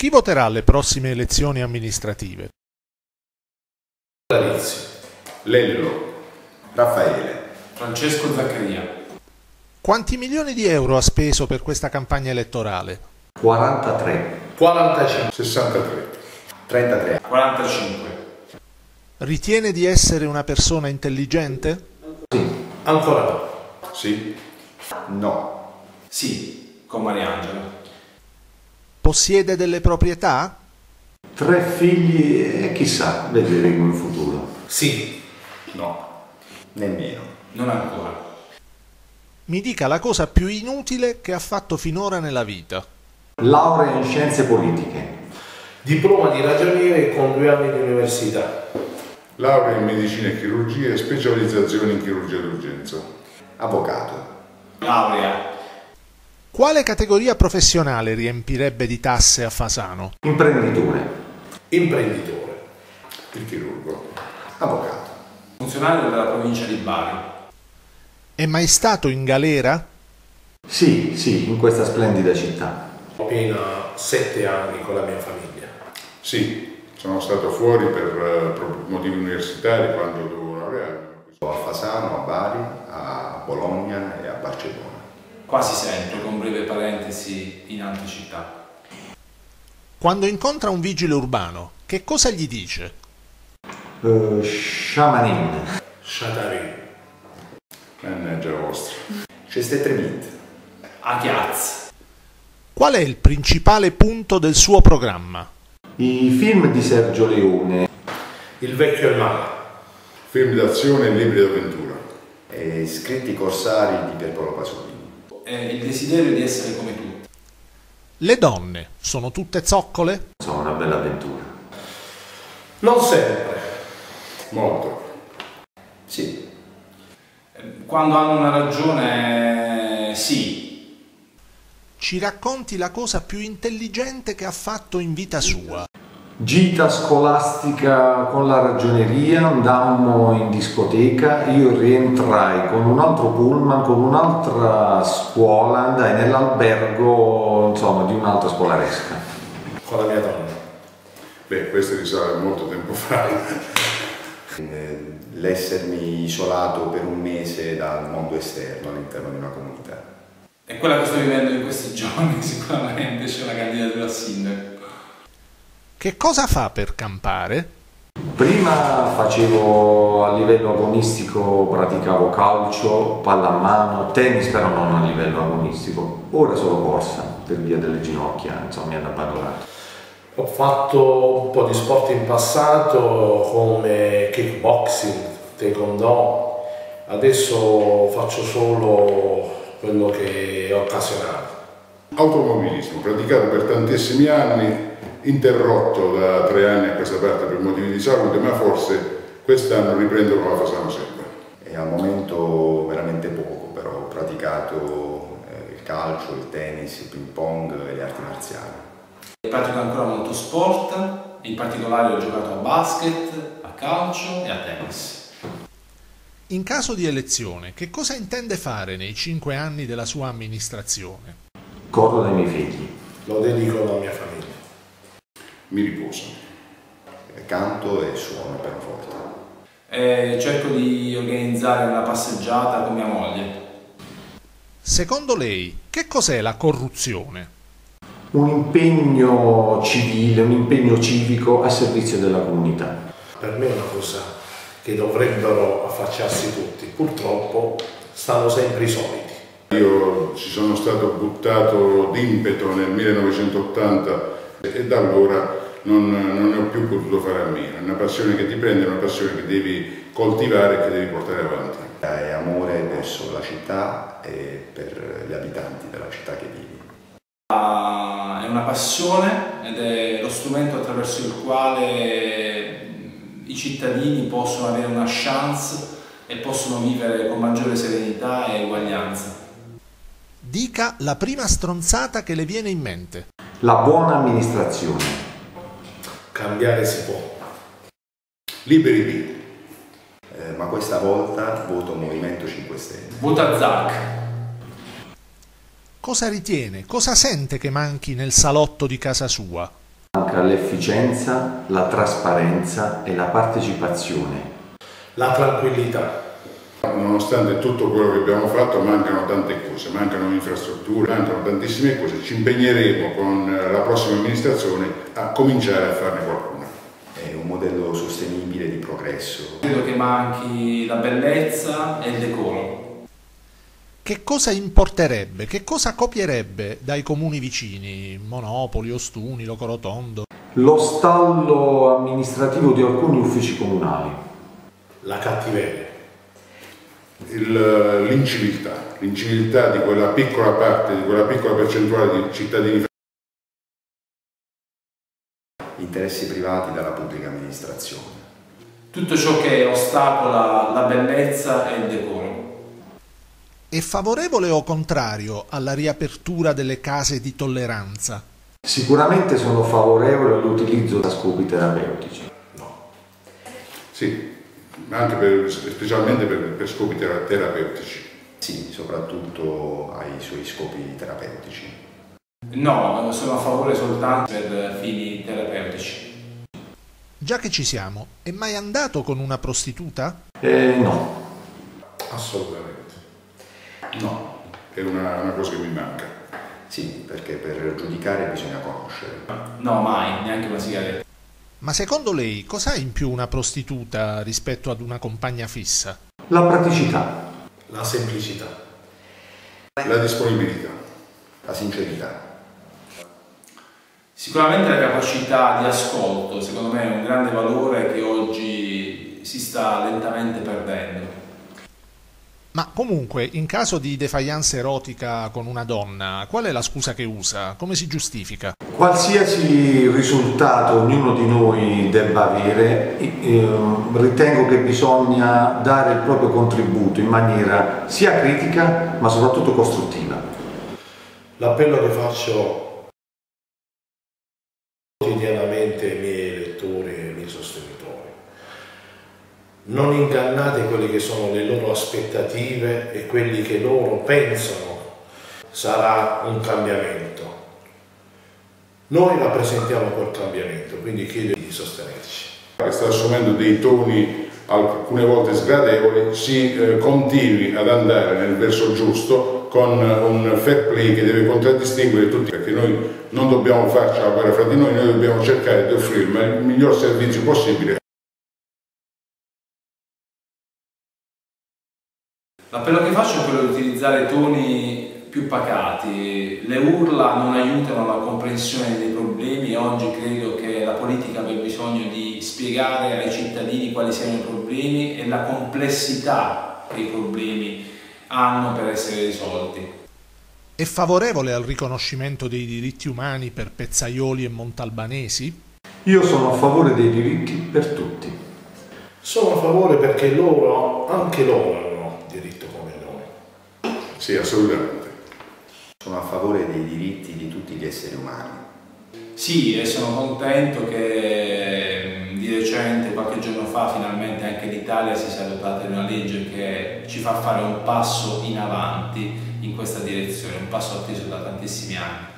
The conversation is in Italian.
chi voterà alle prossime elezioni amministrative? Darizio, Lello, Raffaele, Francesco Zaccaria. Quanti milioni di euro ha speso per questa campagna elettorale? 43, 45, 63, 33, 45. Ritiene di essere una persona intelligente? ancora no. sì, no, Sì, con Mariangela. Possiede delle proprietà? 3 figli e chissà, vedremo in futuro. Sì, no, Nemmeno. Non ancora. Mi dica la cosa più inutile che ha fatto finora nella vita. Laurea in scienze politiche. diploma di ragioniere con 2 anni di università. laurea in medicina e chirurgia e specializzazione in chirurgia d'urgenza. Avvocato. Laurea. Quale categoria professionale riempirebbe di tasse a Fasano? Imprenditore. Imprenditore. Il chirurgo. Avvocato. Funzionario della provincia di Bari. È mai stato in galera? Sì, sì, in questa splendida città. Ho appena 7 anni con la mia famiglia. Sì, sono stato fuori per motivi universitari quando dovevo laurearmi. A Fasano, a Bari, a Bologna e a Barcellona. Quasi sempre, con breve parentesi, in altre città. Quando incontra un vigile urbano, che cosa gli dice? Shamanin. Sciatari. Mannaggia vostra. C'è ste 3 bit. A Chiaz. Qual è il principale punto del suo programma? I film di Sergio Leone. Il vecchio e il male. Film d'azione e libri d'avventura. E Scritti corsari di Pierpaolo Pasolini. Il desiderio di essere come tutti. Le donne sono tutte zoccole? Sono una bella avventura. Non sempre. Molto. Sì. Quando hanno una ragione, sì. Ci racconti la cosa più intelligente che ha fatto in vita sua. Gita scolastica con la ragioneria, andammo in discoteca, io rientrai con un altro pullman, con un'altra scuola, andai nell'albergo, insomma, di un'altra scolaresca. Con la mia donna. Beh, questo risale a molto tempo fa. L'essermi isolato per un mese dal mondo esterno all'interno di una comunità. È quella che sto vivendo in questi giorni, sicuramente c'è una candidatura a sindaco. Che cosa fa per campare? Prima facevo a livello agonistico, praticavo calcio, pallamano, tennis, però non a livello agonistico. Ora solo corsa, per via delle ginocchia, insomma mi hanno abbandonato. Ho fatto un po' di sport in passato come kickboxing, taekwondo, adesso faccio solo quello che è occasionale. Automobilismo, praticato per tantissimi anni, interrotto da 3 anni a questa parte per motivi di salute, ma forse quest'anno riprendo con la Fasano sempre. E al momento veramente poco, però ho praticato il calcio, il tennis, il ping pong e le arti marziali. Pratico ancora molto sport, in particolare ho giocato a basket, a calcio e a tennis. In caso di elezione, che cosa intende fare nei 5 anni della sua amministrazione? Corro dai miei figli. Lo dedico alla mia famiglia. Mi riposo. Canto e suono pianoforte. Cerco di organizzare una passeggiata con mia moglie. Secondo lei, che cos'è la corruzione? Un impegno civile, un impegno civico a servizio della comunità. Per me è una cosa che dovrebbero affacciarsi tutti, purtroppo stanno sempre i soliti. Io ci sono stato buttato d'impeto nel 1980 e da allora non ne ho più potuto fare a meno. È una passione che ti prende, è una passione che devi coltivare e che devi portare avanti. È amore verso la città e per gli abitanti della città che vivi. È una passione ed è lo strumento attraverso il quale i cittadini possono avere una chance e possono vivere con maggiore serenità e uguaglianza. Dica la prima stronzata che le viene in mente. La buona amministrazione. Cambiare si può. Liberi di. Ma questa volta voto Movimento 5 Stelle. Vota Zac. Cosa ritiene, cosa sente che manchi nel salotto di casa sua? manca l'efficienza, la trasparenza e la partecipazione. La tranquillità. Nonostante tutto quello che abbiamo fatto mancano tante cose, mancano infrastrutture, mancano tantissime cose, ci impegneremo con la prossima amministrazione a cominciare a farne qualcuna. È un modello sostenibile di progresso. Credo che manchi la bellezza e il decoro. Che cosa importerebbe, che cosa copierebbe dai comuni vicini, Monopoli, Ostuni, Locorotondo? Lo stallo amministrativo di alcuni uffici comunali. La cattiveria. L'inciviltà di quella piccola parte, di quella piccola percentuale di cittadini. Interessi privati dalla pubblica amministrazione. Tutto ciò che ostacola la bellezza e il decoro. È favorevole o contrario alla riapertura delle case di tolleranza? Sicuramente sono favorevole all'utilizzo da scopi terapeutici. No. Sì, ma anche specialmente per scopi terapeutici. Sì, soprattutto ai suoi scopi terapeutici. No, sono a favore soltanto per fini terapeutici. Già che ci siamo, è mai andato con una prostituta? No. Assolutamente. No, è una cosa che mi manca. Sì, perché per giudicare bisogna conoscere. No, mai, neanche una sigaretta. Ma secondo lei cos'ha in più una prostituta rispetto ad una compagna fissa? La praticità. La semplicità. La disponibilità. La sincerità. Sicuramente la capacità di ascolto, secondo me, è un grande valore che oggi si sta lentamente perdendo. Ma comunque, in caso di defiance erotica con una donna, qual è la scusa che usa? Come si giustifica? Qualsiasi risultato ognuno di noi debba avere, ritengo che bisogna dare il proprio contributo in maniera sia critica ma soprattutto costruttiva. L'appello che faccio quotidianamente ai miei elettori e ai miei sostenitori: non ingannate quelle che sono le loro aspettative e quelli che loro pensano sarà un cambiamento. Noi rappresentiamo quel cambiamento, quindi chiedo di sostenerci. Che sta assumendo dei toni alcune volte sgradevoli, si continui ad andare nel verso giusto con un fair play che deve contraddistinguere tutti, perché noi non dobbiamo farci la guerra fra di noi dobbiamo cercare di offrire il miglior servizio possibile. L'appello che faccio è quello di utilizzare toni più pacati. Le urla non aiutano la comprensione dei problemi e oggi credo che la politica abbia bisogno di spiegare ai cittadini quali siano i problemi e la complessità che i problemi hanno per essere risolti. È favorevole al riconoscimento dei diritti umani per pezzaioli e montalbanesi? Io sono a favore dei diritti per tutti. Sono a favore perché loro, anche loro, hanno diritto come noi. Sì, assolutamente. Sono a favore dei diritti di tutti gli esseri umani. Sì, e sono contento che di recente, qualche giorno fa, finalmente anche l'Italia si sia dotata di una legge che ci fa fare un passo in avanti in questa direzione, un passo atteso da tantissimi anni.